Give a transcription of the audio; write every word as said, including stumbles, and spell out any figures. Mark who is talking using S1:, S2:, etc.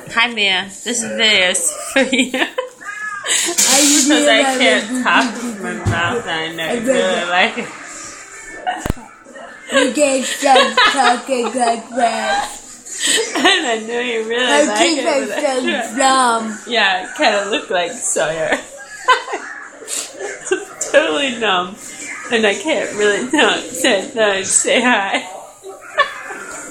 S1: Hi, Mia. This video is for you. Because
S2: I
S1: I can't talk with my mouth and I really like it.
S2: You can't stop talking like that.
S1: And I know you really
S2: I
S1: like
S2: think
S1: it.
S2: I'm
S1: but
S2: so dumb.
S1: Yeah, it kind of looked like Sawyer. Totally numb. And I can't really not say, no, say hi.